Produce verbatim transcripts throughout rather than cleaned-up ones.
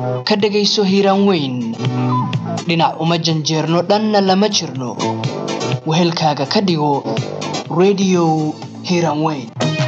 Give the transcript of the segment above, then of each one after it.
ka dhagayso hiiraan weyn dhinac uma janjeerno dhanna lama jirno wehelkaaga ka dhigo radio hiiraan weyn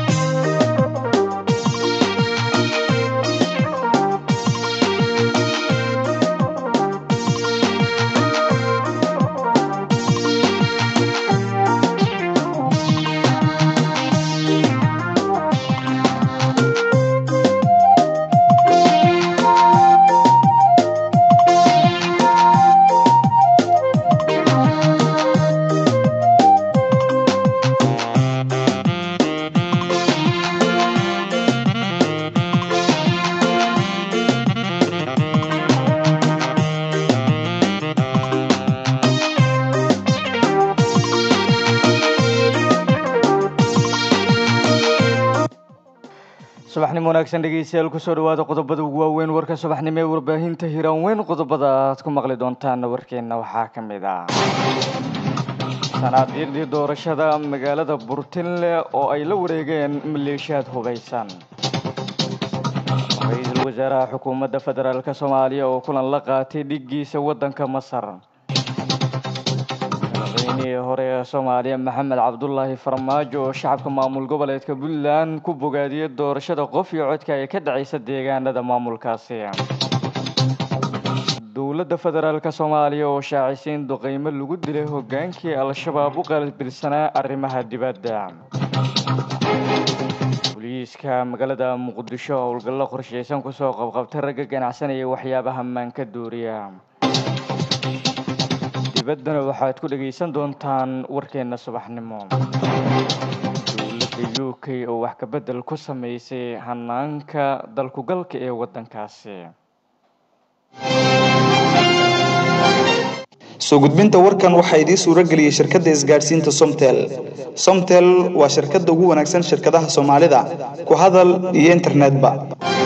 subaxnimo wanaagsan dhageystayaal ku soo dhawaada qodobada ugu waaweyn warka subaxnimo ee warbaahinta hiiraan weyn qodobada aad ku maqli doontaan warkeena waxaa ka mid ah sanaaqiiqdii doorashada magaalada Burtinle oo ay la wareegeen maleeshiyaad hubeysan ra'iisul wasaaraha xukuumadda federaalka Soomaaliya oo kulan la qaatay dhigiisa wadanka Masar madaxweynihii hore ee Soomaaliya Maxamed Cabdullaahi Farmaajo oo shacabka maamul goboleedka Puntland ku bogaadiyay doorashada qof iyo codka ay ka dhacaysa deegaanada maamulkaasi dowladda federaalka Soomaaliya oo shaacisay duqeymo lagu dilay hogaankii al-shabaab u qalbilsanaa arrimaha dibadda booliiska magaalada Muqdisho oo howlgallo qorsheysan ku soo qabqabtay rag ganacsanaya waxyaabaha maanka dooriya dibadana waxaad ku dhageysan doontaan warkeena subaxnimo dowladda U K oo wax ka bedel ku sameysay hanaanka dalku galka ee wadankaasi soo gudbinta warkan waxa idin suura galiyay shirkadda isgaarsiinta Somtel Somtel waa shirkadda ugu wanaagsan shirkadaha Soomaalida ku hadal iyo internet ba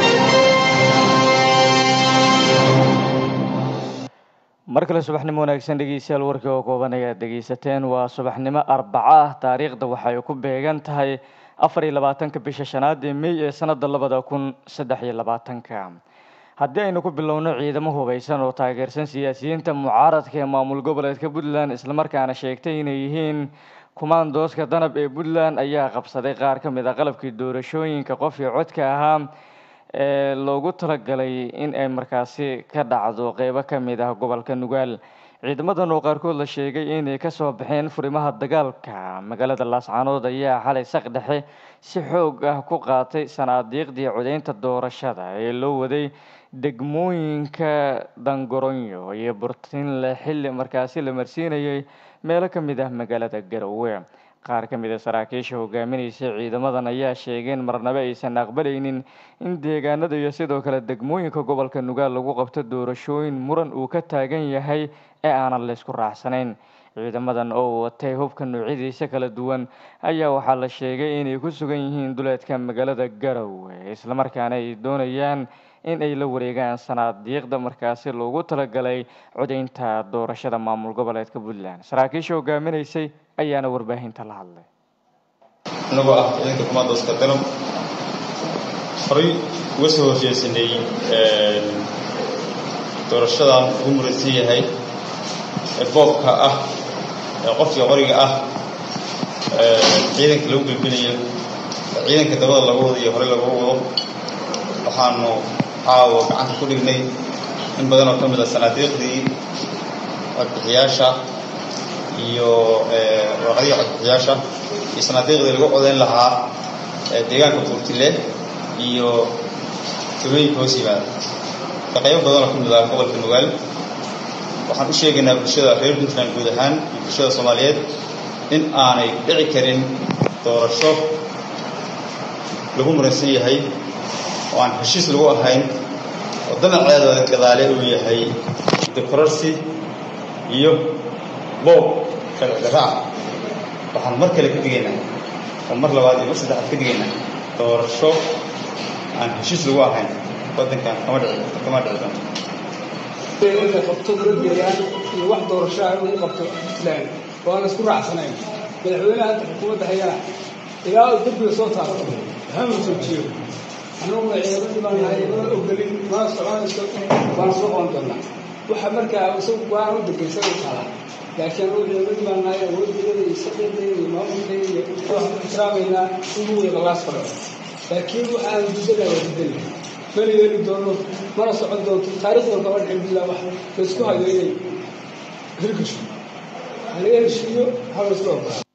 markale subaxnimo wanaagsan dhageystayaal warkii oo kooban ayaa dhageysateen waa subaxnimo Arbaca taariikhda waxay ku beegan tahay afar iyo labaatanka bisha shanaad ee May ee sanada laba kun saddex iyo labaatan haddii aynu ku bilowno ciidamo hubeysan oo taageersan siyaasiyiinta mucaaradka ee maamul goboleedka Puntland isla markaana sheegtay inay yihiin kumaandooska danab ee Puntland ayaa qabsaday qaar ka mid ah qalabkii doorashooyinka qof iyo codka ahaa ee loogu talagalay in ay markaasi ka dhacdo qaybo ka mid ah gobolka Nugaal ciidamadan oo qaarkood la sheegay inay ka soo baxeen furimaha dagaalka magaalada Laascaanood ayaa xalay saq dhexe si xoog ah ku qaatay sanaadiiqdii codeynta doorashada ee loo waday degmooyinka Dangoronyo iyo Burtinle xilli markaasi la marsiinayay meelo ka mid ah magaalada Garowe qaar ka mid ah saraakiisha hogaaminaysa ciidamadan ayaa sheegeen marnaba aysan aqbalaynin in deegaanada iyo sidoo kale degmooyinka gobolka Nugaal lagu qabto doorashooyin muran uu ka taagan yahay ee aanan la isku raacsanayn ciidamadan oo watay hubka noocyadiisa kala duwan ayaa waxaa la sheegay inay ku sugan yihiin duleedka magaalada Garowe isla markaana ay doonayaan in ay la wareegaan sanaadiiqda markaasi loogu talagalay codeynta doorashada maamul goboleedka Puntland saraakiisha hogaaminaysay ayaana warbaahinta la hadlay anagoo ah ciidanka kumaandooska danab horay uga soo horjeesanay doorashadan ugu muraysan yahay ee boobka ah ee qofkii qoriga ah ciidanka lagu gulbinayo ciidanka dabada lagu wado iyo hore lagu wado waxaanu caawa gacanta ku dhignay in badan oo ka mid ah sanaadiiqdii codbixiyaasha iyo warqadii codbixiyaasha iyo sanaadiiqdii lagu codeyn lahaa deegaanka Burtinle iyo tuulooyinka hoos yimaada ka qayb badan oo ka mid ah gobolka Nugaal waxaan u sheegaynaa bulshada reer Puntland guud ahaan iyo bulshada Soomaaliyeed in aanay dhici karin doorasho lagu muraysan yahay oo aan heshiis lagu ahayn oo danaceeda gadaale uu yahay dimuqraasi iyo boob sharci darro waxaan mar kale ka digaynaa oo mar labaad iyo mar saddexaad ka digaynaa doorasho aan heshiis lagu ahayn wadankan kama dhici kama dhici doonto inay qabto dadweynaha iyo wax doorasho ah inuu qabto Puntland oo aan isku raacsanayn madaxweynaha xukuumadda hayana ilaa uu dib soo taaro hamu soo jiyo annagu ciidamada baan nahay ma ogolin ma soconayso waan soo qoondana waxa markaa isagu waan u degaysan kala laakiin uu ciidamada baan nahay awooddeeda iyo shaqadeeda iyo maamulkeeda iyo waxaan ixtiraamayna inuu wada laas faro laakiin waxaan dudada wadin bal yeeli doono mana socon doonto taariikhda gobol xilbiga wax isku hayo inay hirgasho haleeyay shiyo hawslo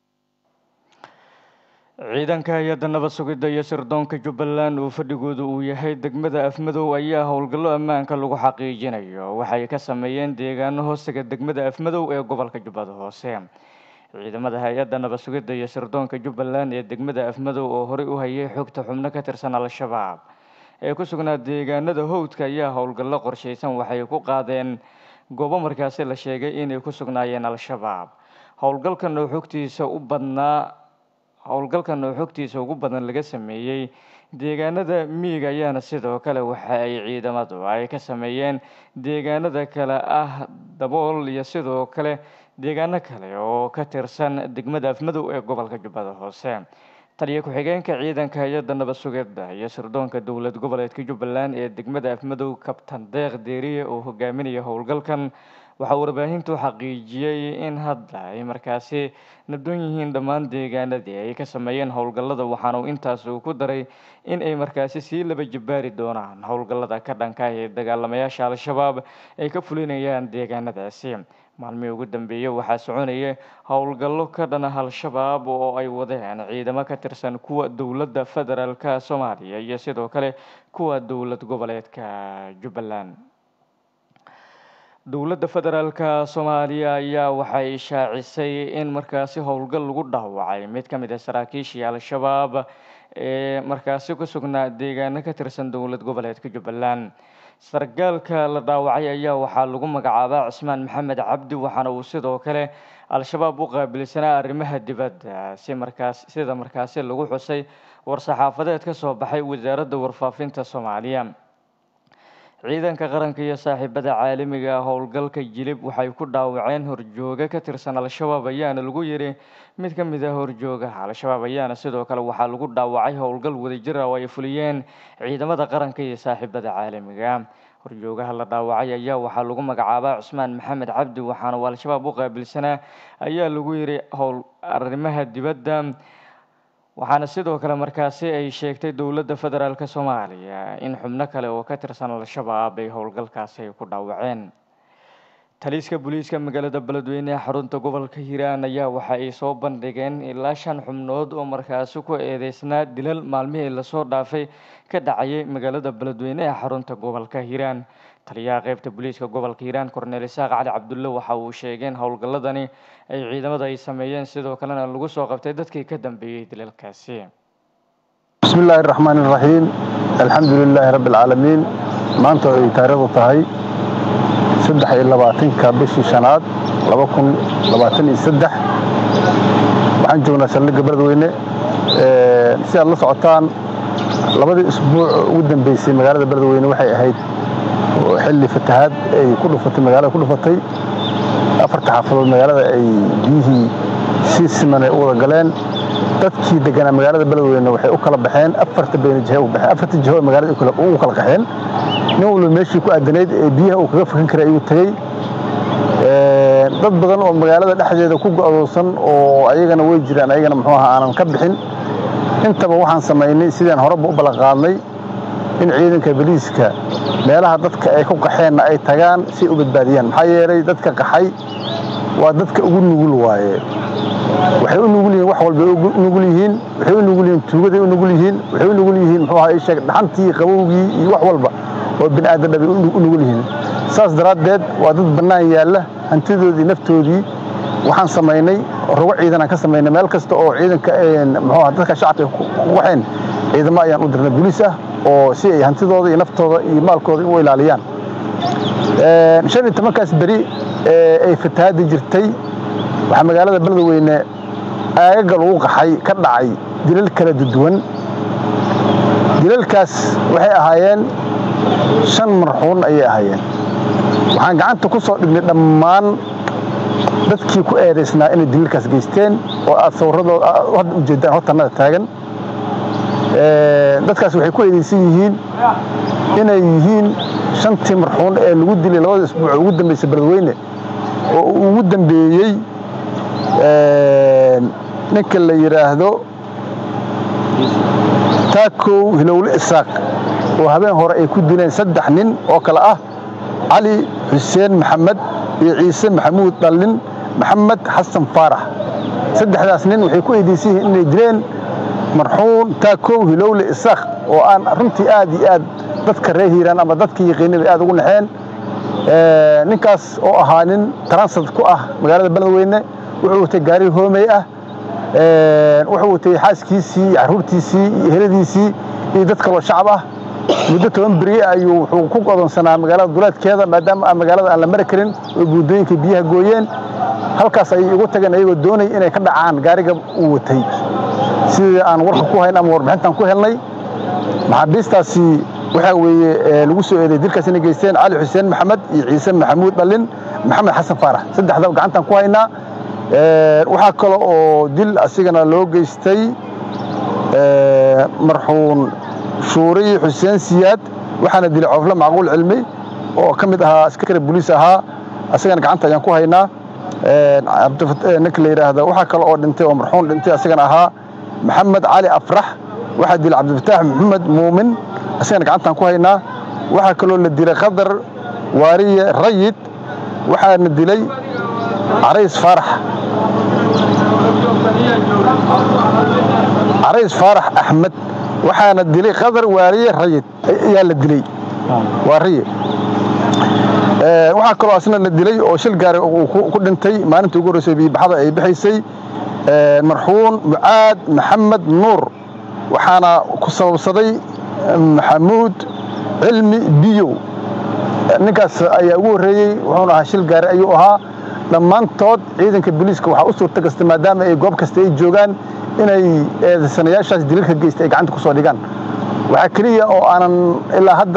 ciidanka hay'adda nabad sugidda iyo sirdoonka Jubbaland uu fadhigoodu uu yahay degmada Afmadow ayaa howlgallo ammaanka lagu xaqiijinayo waxay ka sameeyeen deegaano hoostiga degmada Afmadow ee gobolka Jubbada Hoose ciidamada hay'adda nabad sugidda iyo sirdoonka Jubbaland ee degmada Afmadow oo hore u hayay xogta xubno ka tirsan al-shabaab ee ku sugnaa deegaanada howdka ayaa howlgallo qorsheysan waxay ku qaadeen goobo markaasi la sheegay inay ku sugnaayeen al-shabaab howlgalkan oo xogtiisa u badnaa howlgalkan oo xogtiisa ugu badan laga sameeyay deegaanada miyiga ayaana sidoo kale waxa ay ciidamadu ay ka sameeyeen deegaanada kale ah dabool iyo sidoo kale deegaano kale oo ka tirsan degmada Afmadow ee gobolka Jubbada Hoose taliye ku-xigeenka ciidanka hay'adda nabad sugidda iyo sirdoonka dowlad goboleedka Jubbaland ee degmada Afmadow Kabtan Deeq Deeriye oo hogaaminaya howlgalkan waxa uu warbaahintu xaqiijiyay in hadda ay markaasi nabdoon yihiin dhammaan deegaanadii ay ka sameeyeen howlgallada waxaana uu intaas ku daray in ay markaasi si laba jibaari doonaan howlgallada ka dhanka ah ee dagaalamayaasha al-shabaab ay ka fulinayaan deegaanadaasi maalmihii ugu dambeeyay waxaa soconaya howlgallo ka dhan ah al-shabaab oo ay wadeen ciidamo ka tirsan kuwa dowladda federaalka Soomaaliya iyo sidoo kale kuwa dowlad goboleedka Jubbaland dowladda federaalka Soomaaliya ayaa waxay shaacisay in markaasi howlgal lagu dhaawacay mid ka mid ah saraakiishii al-shabaab ee markaasi ku sugnaa deegaano ka tirsan dowlad goboleedka Jubbaland sargaalka la dhaawacay ayaa waxaa lagu magacaabaa Cusmaan Maxamed Cabdi waxaana uu sidoo kale al-shabaab u qaabilsanaa arrimaha dibadda si markaas sida markaasi lagu xusay war-saxaafadeed ka soo baxay wasaaradda warfaafinta Soomaaliya ciidanka qaranka iyo saaxiibada caalamiga howlgalka jilib waxay ku dhaawaceen horjooga ka tirsan al-shabaab ayaana lagu yiri mid ka mid ah horjoogaha al-shabaab ayaana sidoo kale waxaa lagu dhaawacay howlgal wadajir ah oo ay fuliyeen ciidamada qaranka iyo saaxiibada caalamiga horjoogaha la dhaawacay ayaa waxaa lagu magacaabaa Cusmaan Maxamed Cabdi waxaana uu al-shabaab u qaabilsanaa ayaa lagu yiri howl arrimaha dibadda waxaana sidoo kale markaasi ay sheegtay dowladda federaalka Soomaaliya in xubno kale oo ka tirsan al-shabaab ay howlgalkaasi ku dhaawaceen taliska booliiska magaalada Beledweyne ee xarunta gobolka Hiiraan ayaa waxa ay soo bandhigeen ilaa shan xubnood oo markaasi ku eedeysnaa dilal maalmihii la soo dhaafay ka dhacay magaalada Beledweyne ee xarunta gobolka Hiiraan taliyaha qaybta booliiska gobolka Hiiraan Cornel Isaaq Cali Cabdulle waxa uu sheegay in howlgalladani ay ciidamada ay sameeyeen sidoo kalena lagu soo qabtay dadkii ka dambeeyay dilalkaasi bismillaahir rahmaanir rahiim alxamdulillaahi rabbil caalamiin maanta ay taariikhdu tahay saddex iyo labaatanka bishii shanaad laba kun labaatan iyo saddex waxaan joognaa saldhigga Beledweyne ee si aad la socotaan labadii isbuuc ugu dambeysay magaalada Beledweyne waxay ahayd xilli fatahaad ay ku dhufatay magaalada ku dhufatay afarta xaafadood magaalada ay biyihii si siman u wada galeen dadkii deganaa magaalada Beledweyne waxay u kala baxeen afarta been jiha u baxeen afarta jiha magaalada u kala u kala qaxeen nin walba meeshii ku aadanayd ee biyaha uu kaga fakan karay ayuu tagay ee dad badan oo magaalada dhexdeeda ku go'doosan oo ayagana way jiraan ayagana muxuu ahaa aanan ka bixin intaba waxaan sameeynay sidaan horeba u ballan qaadnay in ciidanka booliiska meelaha dadka ay ku qaxeen ay tagaan si u badbaadiyaan maxaa yeelay dadka qaxay waa dadka ugu nugul waaye waxay u nugul yihiin wax walba ugu nugul yihiin waxay u nugul yihiin tuugada u nugul yihiin waxay u nugul yihiin muxuu ahaa sheeg dhaxantii qabowgii iyo wax walba oo bini'aadam dhabi u nugul yihiin saas daraaddeed waa dad bannaan yaalla hantidoodii naftoodii waxaan sameynay rugo ciidan aan ka sameynay meel kasta oo ciidanka muxuu ahaa dadka shacabka ku waxeen ciidamo ayaan u dirnay booliis ah oo si ay hantidooda iyo naftooda iyo maalkooda u ilaaliyaan ee shan iyo tobankaas bari ee ay fatahaad jirtay waxa magaalada Beledweyne aaga lagu qaxay ka dhacay dilal kala duwan dilalkaas waxay ahaayeen shan marxuun ayay ahaayeen waxaan gacanta ku soo dhignay dhammaan dadkii ku eedeysnaa inay dilalkaas geysteen oo aad sawirradooda hadda u jeedaan hortanada taagan dadkaas waxay ku eedeysan yihiin inay yihiin shantii marxuun ee lagu dilay labada isbuuc ugu dambeysay beledweyne oo ugu dambeeyey ninka la yidhaahdo taakow hilowle isaaq oo habeen hore ay ku dileen saddex nin oo kale ah cali xuseen maxamed iyo ciise maxamuud dhallin maxamed xasan faarax saddexdaas nin waxay ku eedeysan yihiin inay dileen marxuum taakow hilowle isaaq oo aan runtii aad iyo aad dadka reer hiiraan ama dadka yaqiinada aad ugu naxeen ninkaas oo ahaa nin transit ku ah magaalada beledweyne wuxuu watay gaari hoomey ah wuxuu watay xaaskiisii iyo carruurtiisii iyo heladiisii iyo dad kaloo shacab ah muddo toban beri ayuu wuxuu ku godoonsanaa magaalada duleedkeeda maadaama magaalada aan la mari karin oo buundooyinka biyaha gooyeen halkaas ayay ugu tageen ayagoo doonay inay ka dhacaan gaariga uu watay sidii aan warka ku hayn ama warbixintan ku helnay maxaabiistaasi waxaa weeye lagu soo eeday dilkaas inay geysteen cali xuseen maxamed iyo ciise maxamuud dhallin maxamed xasan faarax saddexda gacantan ku haynaa waxaa kale oo dil asigana loo geystay marxuum shuuriy xuseen siyaad waxaana dilay cofle macquul cilmi oo ka mid ahaa askari booliis ahaa asagana gacanta ayaan ku haynaa ninka la yidhaahdo waxaa kale oo dhintay oo marxuum dhintay asagana ahaa maxamed cali afrax waxaa dilay cabdifataax maxamed muumin asagana gacantaan ku haynaa waxaa kaloo la dilay qadar waariye rayid waxaana dilay carays faarax carays faarax axmed waxaana dilay qadar waariye rayid ayaa la dilay waariye waxaa kaloo asna la dilay oo shil gaari uu ku dhintay maalintii ugu horreysay biibaxada ay bixaysay marxuum mucaad maxamed nuur waxaana ku sababsaday maxamuud cilmi biyow ninkaas ayaa ugu horreeyey wuxuuna ahaa shil gaari ayuu ahaa dhammaantood ciidanka booliiska waxaa u suurta kasta maadaama ay goob kasta ay joogaan inay eedaysanayaashaas dilalka geystay ay gacanta ku soo dhigaan waxaa keliya oo aanan ilaa hadda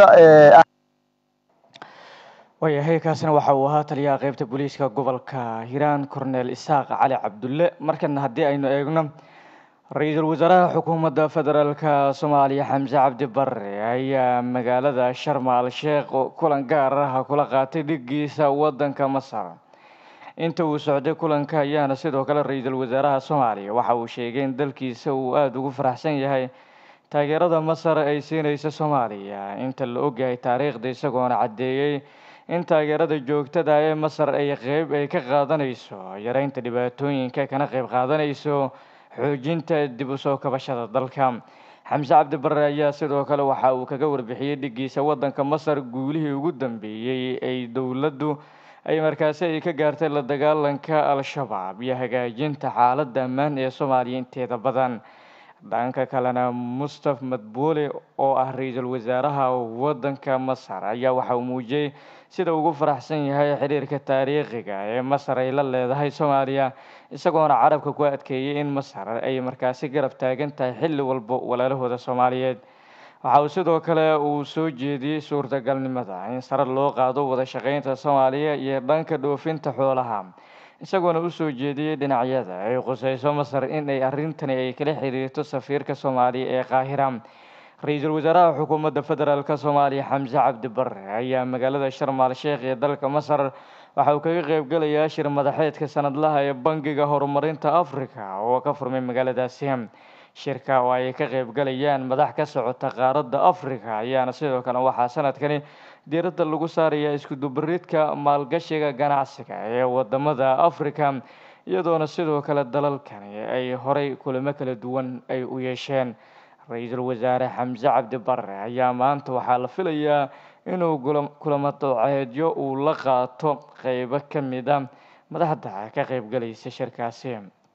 waayahay kaasina waxa uu ahaa taliyaha qaybta booliiska gobolka hiiraan korneel isaaq cali cabdulle markana haddii aynu eegno ra-iisul wasaaraha xukuumadda federaalka soomaaliya xamse cabdi barre ayaa magaalada sharm al sheekh kulan gaar ah kula qaatay dhigiisa wadanka masar inta uu socday kulanka ayaana sidoo kale ra-iisul wasaaraha soomaaliya waxa uu sheegay in dalkiisa uu aada ugu faraxsan yahay taageerada masar ay siinaysa soomaaliya inta la ogyahay taariikhda isagoona caddeeyey in taageerada joogtada ee masar ay qeyb ay ka qaadanayso yareynta dhibaatooyinka kana qeyb qaadanayso xoojinta dib u soo kabashada dalka xamse cabdi barre ayaa sidoo kale waxa uu kaga warbixiyey dhigiisa wadanka masar guulihii ugu dambeeyey ay dowladdu ay markaasi ay ka gaartay la dagaalanka al-shabaab iyo hagaajinta xaaladda ammaan ee soomaaliya inteeda badan dhanka kalena mustaf madbuule oo ah ra-iisul wasaaraha wadanka masar ayaa waxa uu muujiyey sida ugu faraxsan yahay xiriirka taariikhiga ee masar ay la leedahay soomaaliya isagoona carabka ku adkeeyey in masar ay markaasi garab taagan tahay xilli walba walaalahooda soomaaliyeed waxa uu sidoo kale uu soo jeediyey suurtagalnimada in sare loo qaado wada shaqeynta soomaaliya iyo dhanka dhoofinta xoolaha isagoona u soo jeediyey dhinacyada ay qusayso masar in ay arrintani ay kala xiriirto safiirka soomaaliya ee qaahira ra-iisul wasaaraha xukuumadda federaalka soomaaliya xamse cabdi barre ayaa magaalada sharm al sheekh ee dalka masar waxa uu kaga qaybgalayaa shir madaxeedka sanadlaha ee bangiga horumarinta africa oo ka furmay magaaladaasi shirka oo ay ka qaybgalayaan madax ka socota qaaradda africa ayaana sidoo kale waxaa sanadkani diiradda lagu saarayaa isku dubaridka maalgashiga ganacsiga ee wadamada africa iyadoona sidoo kale dalalkani ay horay kulamo kala duwan ay u yeesheen ra-iisul wasaare xamse cabdi barre ayaa maanta waxaa la filayaa inuu kulamo dooceedyo uu la qaato qeybo ka mid a madaxda ka qaybgalaysa shirkaasi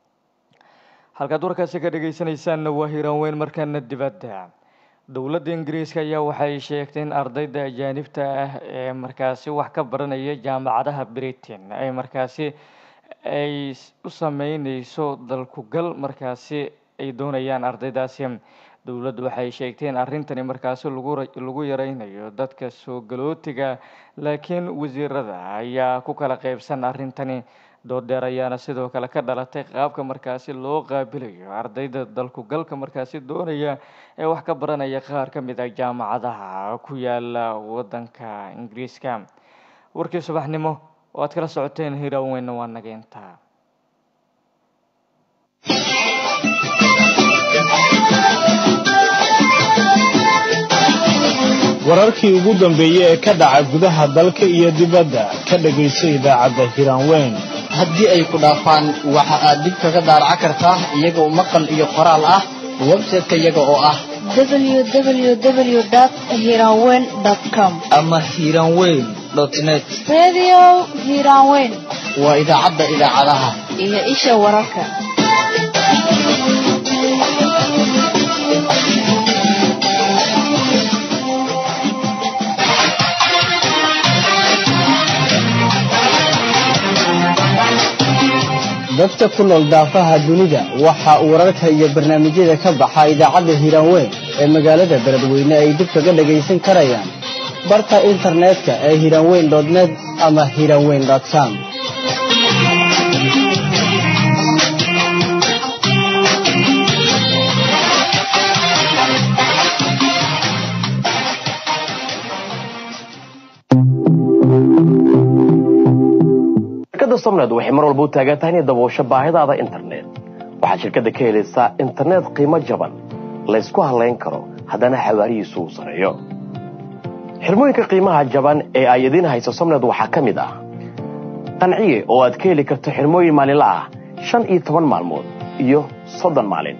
halkaad warkaasi ka dhageysanaysaanna waa hiiraan weyn markana dibadda dowladda ingiriiska ayaa waxay sheegtay in ardayda ajaanibta ah ee markaasi wax ka baranaya jaamacadaha britain ay markaasi ay u sameyneyso dalkugal markaasi ay doonayaan ardaydaasi dowladdu waxay sheegtay in arrintani markaasi lagu lagu yareynayo dadka soo galootiga laakiin wasiirada ayaa ku kala qaybsan arrintani doodeer ayaana sidoo kale ka dhalatay qaabka markaasi loo qaabilayo ardayda dalku galka markaasi doonaya ee wax ka baranaya qaar ka mid ah jaamacadaha ku yaala wadanka Ingiriiska. warkii subaxnimo oo aad kala socoteen Hiiraan waa naga intaa. wararkii ugu dambeeyay ee ka dhaca gudaha dalka iyo dibadda ka dhageyso idaacadda Hiiraan haddii ay ku dhaafaan waxa aad dib kaga daaraca kartaa iyagoo maqal iyo qoraal ah website-ka iyaga oo ah w w w dot hiranweyn dot com ama hiranweyn dot net. radio Hiranweyn waa idaacadda idaacadaha iyo isha wararka. dadka ku nool daafaha dunida waxa uu wararka iyo barnaamijyada ka baxa idaacadda Hiranweyn ee magaalada Beledweyne ay dib kaga dhageysan karayaan barta internetka ee hiranweyn dot net ama hiranweyn dot com. Somned waxay mar walba u taagan tahay inay daboosho baahidaada internet. waxaad shirkadda ka helaysaa internet qiimo jaban la isku halayn karo haddana xawaarihiisu uu sareeyo. xirmooyinka qiimaha jaban ee ay idin hayso Somned waxaa ka mid ah qanciye oo aad ka heli karto xirmooyin maalinle ah shan iyo toban maalmood iyo soddon maalin.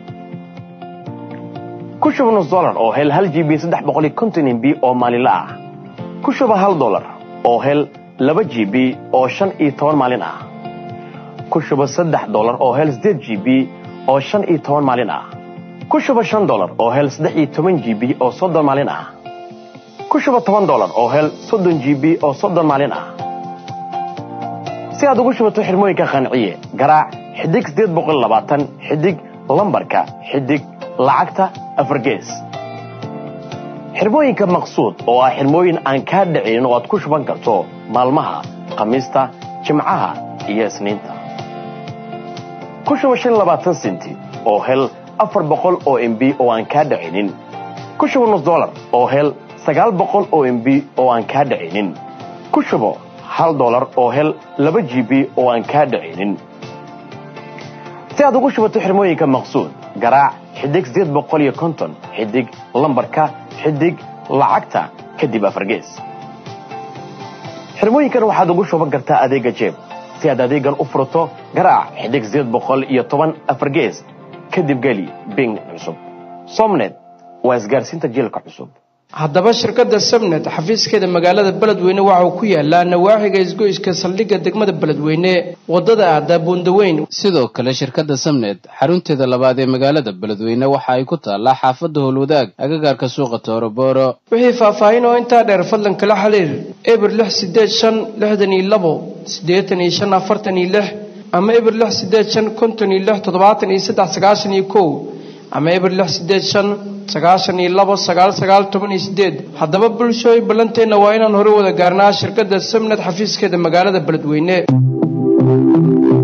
ku shuba nus dollar oo hel hal G B saddex boqol iyo konton M B oo maalinle ah. ku shuba hal dollar oo hel laba G B oo shan iyo toban maalin ah. ku shuba saddex dollar oo hel sideed G B oo shan iyo toban maalin ah. ku shuba shan dollar oo hel saddex iyo toban G B oo soddon maalin ah. ku shuba toban dollar oo hel soddon G B oo soddon maalin ah. si aad ugu shubato xirmooyinka qanciye garaac xidig sideed boqol iyo labaatan xidig lambarka xidig lacagta afar gees. xirmooyinka maqsuud oo ah xirmooyin aan ka dhicin oo aad ku shuban karto maalmaha khamiista jimcaha iyo isniinta. ku shuba shan iyo labaatan senti oo hel afar boqol oo M B oo aan ka dhicinin. ku shuba nus dollar oo hel sagaal boqol oo M B oo aan ka dhicinin. ku shubo hal dollar oo hel laba G B oo aan ka dhicinin. si aad ugu shubato xirmooyinka maqsuud garaac xidig sideed boqol iyo konton xidig lambarka xidig lacagta kadib afar gees. xirmooyinkan waxaad ugu shuban kartaa adeega jeeb. si aad adeegan u furto garaac xidig sideed boqol iyo toban afar gees kadib geli bing cusub. Somned waa isgaarsiinta jiilka cusub. haddaba shirkadda Somned xafiiskeeda magaalada Beledweyne waxa uu ku yaalaa nawaaxiga isgoyska saldhigga degmada Beledweyne wadada aada Buundaweyn. sidoo kale shirkadda Somned xarunteeda labaad ee magaalada Beledweyne waxa ay ku taalaa xaafadda Howlwadaag agagaarka suuqa Toorobooro. wixii faahfaahin oo intaa dheer fadlan kala xiriir eber lix sideed shan lixdan iyo labo siddeetan iyo shan afartan iyo lix ama eber lix sideed shan konton iyo lix toddobaatan iyo saddex sagaashan iyo kow ama eber lix sideed shan sagaashan iyo labo sagaal sagaal toban iyo sideed. haddaba bulshooy ballanteena waa inaan hore wada gaarnaa shirkadda Somned xafiiskeeda magaalada Beledweyne.